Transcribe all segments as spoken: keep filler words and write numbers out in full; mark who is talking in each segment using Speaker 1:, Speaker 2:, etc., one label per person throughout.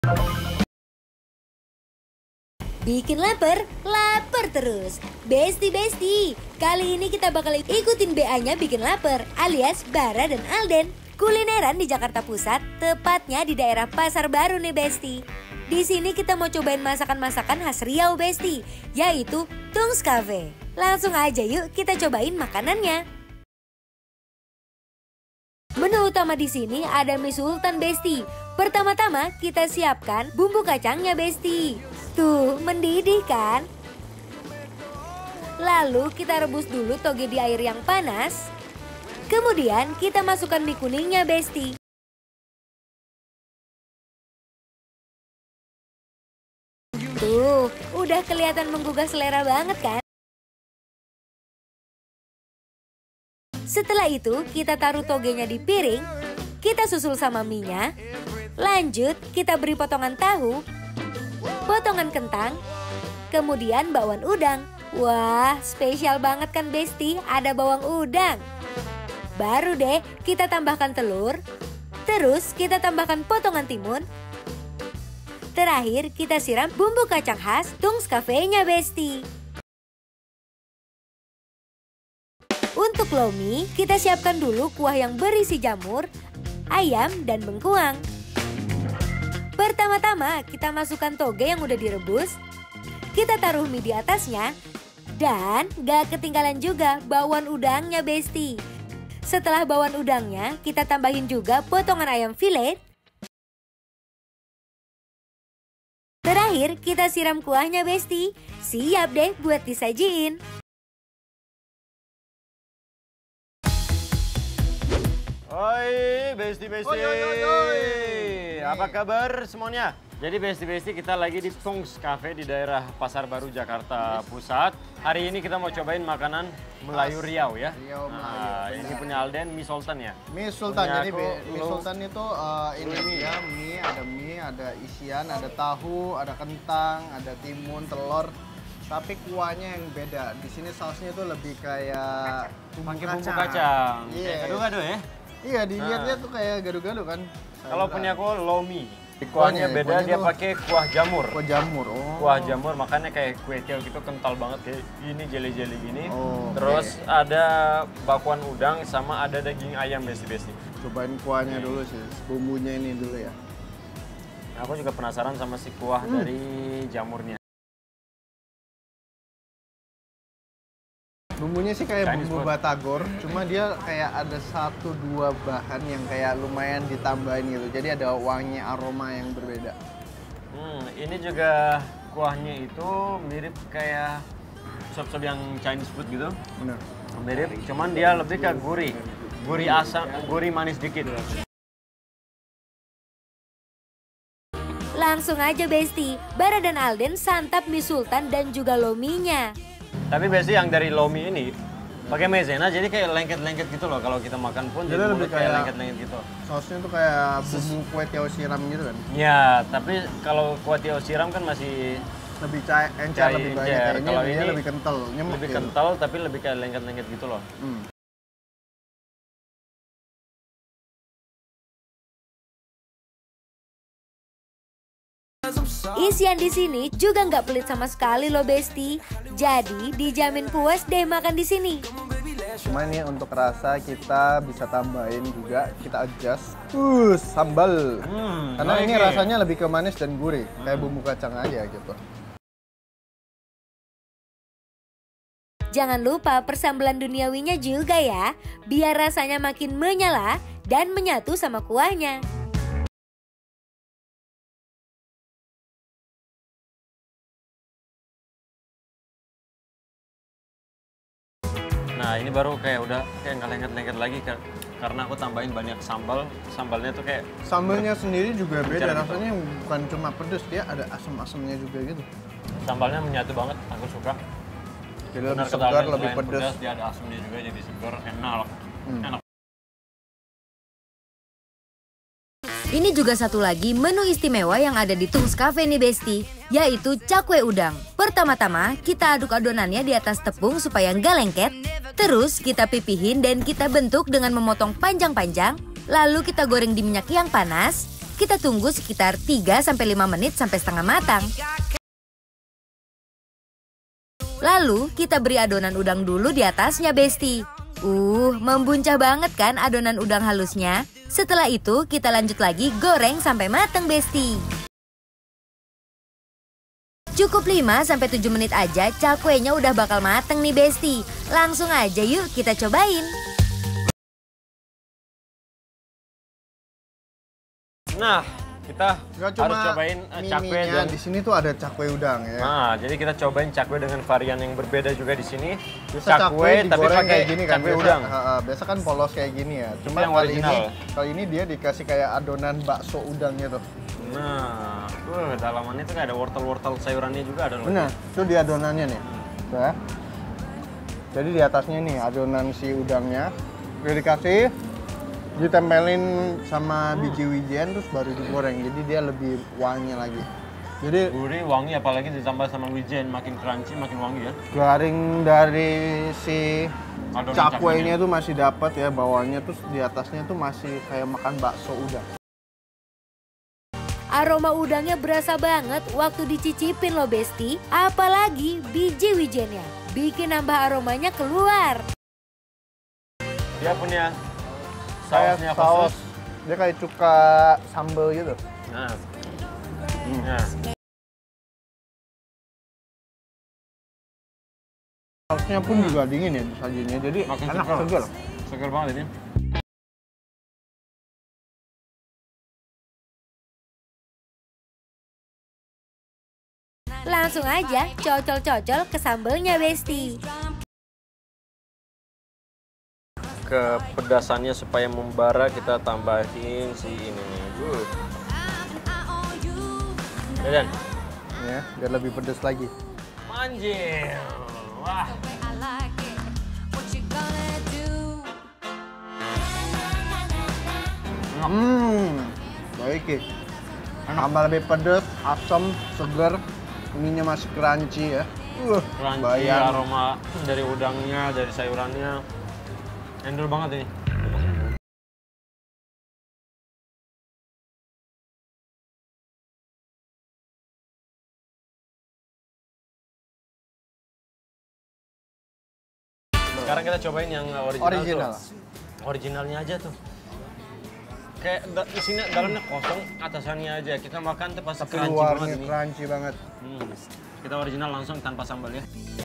Speaker 1: Bikin lapar, lapar terus. Besti-besti, kali ini kita bakal ikutin B A-nya bikin lapar alias Bara dan Alden. Kulineran di Jakarta Pusat, tepatnya di daerah Pasar Baru nih Besti. Di sini kita mau cobain masakan-masakan khas Riau Besti, yaitu Tungs Cafe. Langsung aja yuk kita cobain makanannya. Menu utama di sini ada mie sultan Besti. Pertama-tama kita siapkan bumbu kacangnya Besti. Tuh, mendidih kan? Lalu kita rebus dulu toge di air yang panas. Kemudian kita masukkan mie kuningnya Besti. Tuh, udah kelihatan menggugah selera banget kan? Setelah itu kita taruh togenya di piring. Kita susul sama mie-nya. Lanjut kita beri potongan tahu, potongan kentang, kemudian bakwan udang. Wah, spesial banget kan Besti, ada bawang udang. Baru deh kita tambahkan telur, terus kita tambahkan potongan timun. Terakhir kita siram bumbu kacang khas Tungs Cafe-nya Besti. Untuk lomi, kita siapkan dulu kuah yang berisi jamur, ayam, dan bengkuang. Pertama-tama kita masukkan toge yang udah direbus. Kita taruh mie di atasnya. Dan gak ketinggalan juga bakwan udangnya Besti. Setelah bakwan udangnya, kita tambahin juga potongan ayam filet. Terakhir kita siram kuahnya Besti. Siap deh buat disajiin.
Speaker 2: Oi, besti-besti. Apa kabar semuanya? Jadi besti-besti kita lagi di Tungs Cafe di daerah Pasar Baru Jakarta Pusat. Hari ini kita mau cobain makanan Melayu Riau ya.
Speaker 3: Riau Melayu.
Speaker 2: Nah, ini punya Alden mie sultan ya.
Speaker 3: Mie sultan,
Speaker 2: Punya
Speaker 3: jadi
Speaker 2: aku,
Speaker 3: mie
Speaker 2: lo-
Speaker 3: sultan itu uh, ini
Speaker 2: mie.
Speaker 3: ya mie, ada mie, ada isian, ada tahu, ada kentang, ada timun, telur. Tapi kuahnya yang beda. Di sini sausnya itu lebih kayak bumbu
Speaker 2: Pakai
Speaker 3: kacang.
Speaker 2: bumbu kacang.
Speaker 3: Iya.
Speaker 2: Kayak gado-gado ya.
Speaker 3: Iya, dilihatnya
Speaker 2: Nah.
Speaker 3: tuh kayak gado-gado kan.
Speaker 2: Kalau
Speaker 3: Sayuran.
Speaker 2: punya aku lomi.
Speaker 3: Kuahnya,
Speaker 2: Kuahnya beda,
Speaker 3: kuahnya
Speaker 2: dia
Speaker 3: tuh-
Speaker 2: pakai kuah jamur.
Speaker 3: Kuah jamur. Oh.
Speaker 2: Kuah jamur makanya kayak kue tiaw gitu kental banget kayak gini jeli-jeli gini.
Speaker 3: Oh,
Speaker 2: Terus
Speaker 3: oke.
Speaker 2: ada bakwan udang sama ada daging ayam besti-besti.
Speaker 3: Cobain kuahnya dulu sih, bumbunya ini dulu ya.
Speaker 2: Aku juga penasaran sama si kuah
Speaker 3: Hmm.
Speaker 2: dari jamurnya.
Speaker 3: Bumbunya sih kayak
Speaker 2: Chinese
Speaker 3: bumbu
Speaker 2: food.
Speaker 3: batagor, cuma dia kayak ada satu dua bahan yang kayak lumayan ditambahin gitu. Jadi ada wangi aroma yang berbeda.
Speaker 2: Hmm, ini juga kuahnya itu mirip kayak sop-sop yang Chinese food gitu.
Speaker 3: Bener.
Speaker 2: Mirip, cuman dia lebih ke gurih. Gurih asam, gurih manis dikit.
Speaker 1: Langsung aja Besti, Bara dan Alden santap mie sultan dan juga lominya.
Speaker 2: Tapi biasanya yang dari lomi ini pakai maizena jadi kayak lengket-lengket gitu loh kalau kita makan pun
Speaker 3: Jadi
Speaker 2: jadi
Speaker 3: lebih
Speaker 2: mulut kayak
Speaker 3: kayak-
Speaker 2: lengket-lengket gitu.
Speaker 3: Sausnya tuh kayak bumbu kue tiaw siram gitu kan.
Speaker 2: Ya, tapi kalau kuah tiaw siram kan masih
Speaker 3: Lebih cair, encer
Speaker 2: Cair,
Speaker 3: lebih banyak.
Speaker 2: encer.
Speaker 3: Ini,
Speaker 2: Kalau
Speaker 3: dia
Speaker 2: ini
Speaker 3: lebih kental, nyemuk
Speaker 2: lebih
Speaker 3: gitu.
Speaker 2: kental tapi lebih kayak lengket-lengket gitu loh.
Speaker 3: Hmm.
Speaker 1: Isian di sini juga nggak pelit sama sekali loh Besti. Jadi dijamin puas deh makan di sini.
Speaker 3: Cuma ini untuk rasa kita bisa tambahin juga, kita adjust. Uh, sambal.
Speaker 2: Hmm,
Speaker 3: Karena ini
Speaker 2: oke.
Speaker 3: rasanya lebih ke manis dan gurih, kayak bumbu kacang aja gitu.
Speaker 1: Jangan lupa persambelan duniawinya juga ya, biar rasanya makin menyala dan menyatu sama kuahnya.
Speaker 2: Nah ini baru kayak udah kayak nggak lengket-lengket lagi Kak. Karena aku tambahin banyak sambal. Sambalnya tuh kayak
Speaker 3: Sambalnya sendiri juga beda,
Speaker 2: Bicara gitu.
Speaker 3: rasanya bukan cuma pedes, dia ada asam-asamnya juga gitu.
Speaker 2: sambalnya menyatu banget. Aku suka.
Speaker 3: Jadi lebih
Speaker 2: Benar kata
Speaker 3: segar,
Speaker 2: Alden,
Speaker 3: lebih
Speaker 2: selain
Speaker 3: pedes.
Speaker 2: Dia ada asamnya juga jadi segar, enak.
Speaker 3: Hmm.
Speaker 2: Enak.
Speaker 1: Ini juga satu lagi menu istimewa yang ada di Tungs Cafe nih Besti, yaitu cakwe udang. Pertama-tama kita aduk adonannya di atas tepung supaya nggak lengket. Terus kita pipihin dan kita bentuk dengan memotong panjang-panjang. Lalu kita goreng di minyak yang panas. kita tunggu sekitar tiga sampai lima menit sampai setengah matang. Lalu kita beri adonan udang dulu di atasnya, Besti. Uh, membuncah banget kan adonan udang halusnya? Setelah itu kita lanjut lagi goreng sampai matang, Besti. Cukup lima sampai tujuh menit aja cakwenya udah bakal mateng nih, Besti. Langsung aja yuk kita cobain.
Speaker 2: Nah, kita
Speaker 3: Gak cuma
Speaker 2: harus cobain uh, cakwe dan
Speaker 3: di sini tuh ada cakwe udang ya.
Speaker 2: Nah, jadi kita cobain cakwe dengan varian yang berbeda juga di sini.
Speaker 3: Biasa cakwe,
Speaker 2: tapi
Speaker 3: digoreng
Speaker 2: pakai
Speaker 3: kayak gini kan.
Speaker 2: cakwe
Speaker 3: Biasa,
Speaker 2: udang.
Speaker 3: uh, uh, biasa kan polos kayak gini ya. Cuma
Speaker 2: yang
Speaker 3: kali
Speaker 2: original.
Speaker 3: ini kali ini dia dikasih kayak adonan bakso udangnya tuh.
Speaker 2: Nah, uh, dalamannya tuh kayak ada wortel-wortel sayurannya juga ada loh.
Speaker 3: Benar, itu di adonannya nih. Tuh ya. Jadi di atasnya nih adonan si udangnya udah dikasih, ditempelin sama biji wijen terus baru digoreng. Jadi dia lebih wangi lagi. Jadi
Speaker 2: gurih, wangi, apalagi ditambah sama wijen makin crunchy, makin wangi ya.
Speaker 3: garing dari si
Speaker 2: Adonan
Speaker 3: cakwenya tuh masih dapat ya bawahnya, terus di atasnya tuh masih kayak makan bakso udang.
Speaker 1: Aroma udangnya berasa banget waktu dicicipin loh, Besti. Apalagi biji wijennya, bikin nambah aromanya keluar.
Speaker 2: Dia punya
Speaker 3: Kayak
Speaker 2: sausnya
Speaker 3: saus,
Speaker 2: khusus.
Speaker 3: dia kayak cuka sambal gitu.
Speaker 2: Nah. Nah.
Speaker 3: Sausnya pun juga dingin ya disajinya, jadi
Speaker 2: Makin
Speaker 3: enak,
Speaker 2: segar.
Speaker 3: segar.
Speaker 2: Segar banget ini.
Speaker 1: Langsung aja cocol-cocol ke sambelnya, Besti.
Speaker 2: Kepedasannya supaya membara kita tambahin si ini nih. Good. Dan
Speaker 3: Ya, biar lebih pedas lagi.
Speaker 2: manjil. Wah.
Speaker 3: Hmm, baik ya. Tambah lebih pedas, asam, segar, ininya masih crunchy ya. Uh,
Speaker 2: Crunchy,
Speaker 3: bayang.
Speaker 2: aroma dari udangnya, dari sayurannya. Endul banget ini. Sekarang kita cobain yang original,
Speaker 3: Original.
Speaker 2: tuh. Originalnya aja tuh. Kayak da di sini dalamnya kosong, atasannya aja. Kita makan tuh pasti
Speaker 3: Tapi
Speaker 2: crunchy
Speaker 3: luarnya
Speaker 2: banget ini.
Speaker 3: crunchy banget.
Speaker 2: Hmm. Kita original langsung tanpa sambal ya.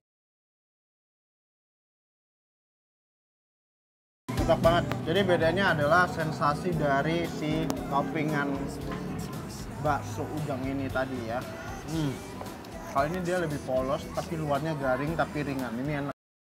Speaker 3: Cocok banget. Jadi bedanya adalah sensasi dari si toppingan bakso udang ini tadi ya.
Speaker 2: Hmm.
Speaker 3: Kali ini dia lebih polos, tapi luarnya garing tapi ringan. Ini enak.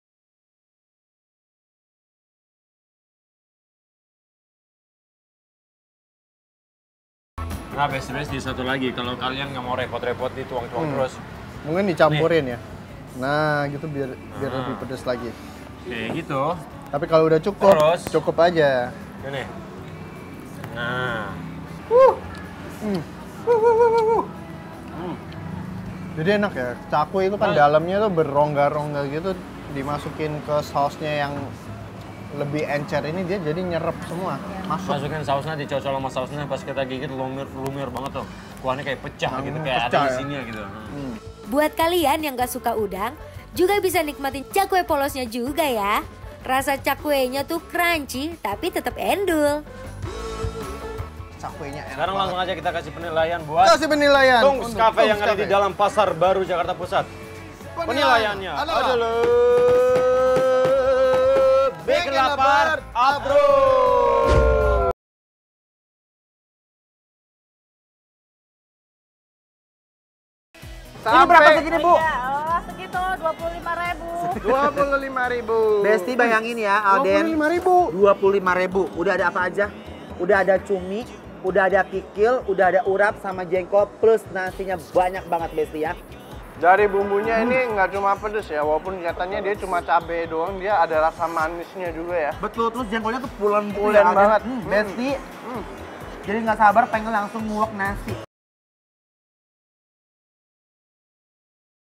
Speaker 2: Nah, best-best di satu lagi. Kalau kalian nggak mau repot-repot dituang-tuang
Speaker 3: Hmm.
Speaker 2: terus.
Speaker 3: Mungkin dicampurin ya. Nah, gitu biar biar
Speaker 2: Ah.
Speaker 3: lebih pedas lagi.
Speaker 2: Kayak gitu.
Speaker 3: Tapi kalau udah cukup,
Speaker 2: Terus?
Speaker 3: cukup aja.
Speaker 2: Ini. Nah.
Speaker 3: Uh. Hmm. Uh, uh, uh, uh, uh.
Speaker 2: Hmm.
Speaker 3: Jadi enak ya. Cakwe itu kan
Speaker 2: Nah.
Speaker 3: dalamnya tuh berongga-rongga gitu, dimasukin ke sausnya yang lebih encer ini dia jadi nyerep semua. Masuk.
Speaker 2: Masukin sausnya, dicocol sama sausnya, pas kita gigit lumir lumir banget tuh. Kuahnya kayak pecah
Speaker 3: Hmm,
Speaker 2: gitu, kayak
Speaker 3: pecah
Speaker 2: ada
Speaker 3: ya.
Speaker 2: isinya gitu. Hmm.
Speaker 3: Hmm.
Speaker 1: Buat kalian yang gak suka udang, juga bisa nikmatin cakwe polosnya juga ya. Rasa cakwenya tuh crunchy, tapi tetap endul.
Speaker 3: Cakwenya enak.
Speaker 2: Sekarang langsung
Speaker 3: banget.
Speaker 2: aja kita kasih penilaian buat
Speaker 3: Kasih penilaian.
Speaker 2: Tungs
Speaker 3: untuk
Speaker 2: Cafe
Speaker 3: Tungs
Speaker 2: yang ada di
Speaker 3: Cafe.
Speaker 2: dalam Pasar Baru Jakarta Pusat. Penilaiannya
Speaker 3: adalah
Speaker 2: adalah Bikin lapar, abro.
Speaker 3: Ini berapa segini, Bu?
Speaker 4: Ya, oh, segitu dua puluh lima ribu.
Speaker 3: dua puluh lima ribu.
Speaker 5: Besti bayangin ya,
Speaker 3: dua puluh
Speaker 5: Alden.
Speaker 3: lima ribu.
Speaker 5: dua puluh lima ribu. Udah ada apa aja? Udah ada cumi, udah ada kikil, udah ada urap sama jengkol plus nasinya banyak banget, Besti ya.
Speaker 3: Dari bumbunya ini nggak cuma pedes ya, walaupun kelihatannya dia cuma cabai doang, dia ada rasa manisnya juga ya.
Speaker 5: Betul, terus jengkolnya tuh pulen-pulen
Speaker 3: Pulen banget.
Speaker 5: Hmm,
Speaker 3: Hmm.
Speaker 5: Besti.
Speaker 3: Hmm.
Speaker 5: Jadi nggak sabar pengen langsung nguak nasi.